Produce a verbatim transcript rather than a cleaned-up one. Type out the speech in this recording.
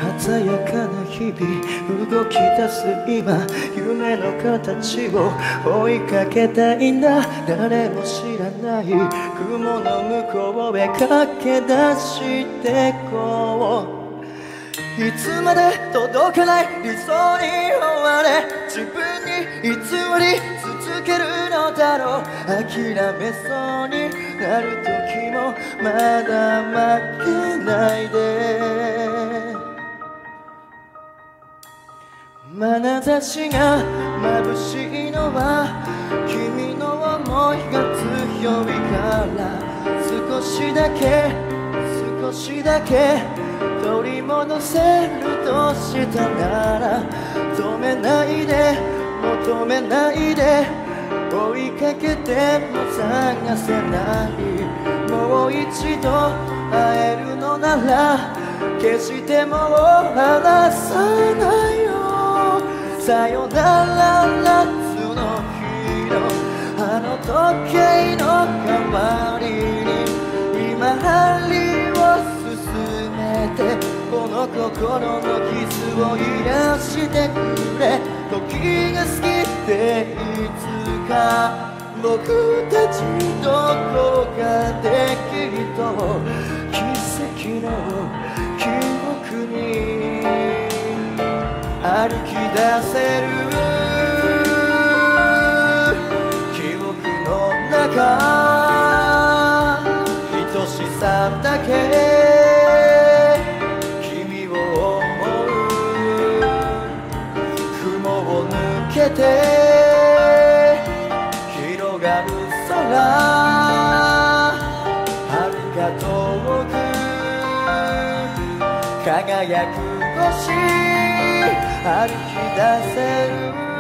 鮮やかな日々動き出す今、夢の形を追いかけたいんだ。誰も知らない雲の向こうへ駆け出してこう。いつまで届かない理想に追われ、自分に偽り続けるのだろう。諦めそうになる時もまだ負けないで。眼差しが眩しいのは君の想いが強いから。少しだけ少しだけ取り戻せるとしたなら、止めないで求めないで、追いかけても探せない。もう一度会えるのなら決してもう離さないよ。さよなら夏の日のあの時計の代わりに、今針を進めてこの心の傷を癒してくれ。時が過ぎていつか僕たちどこかできっと奇跡の記憶に歩き出せる。記憶の中愛しさだけ君を思う。雲を抜けて広がる空、遥か遠く輝く星、歩き出せる。